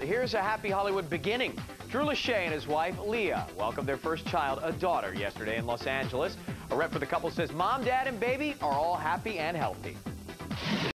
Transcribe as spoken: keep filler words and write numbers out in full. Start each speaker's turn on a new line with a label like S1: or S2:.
S1: here's a happy Hollywood beginning. Drew Lachey and his wife, Leah, welcomed their first child, a daughter, yesterday in Los Angeles. A rep for the couple says mom, dad, and baby are all happy and healthy.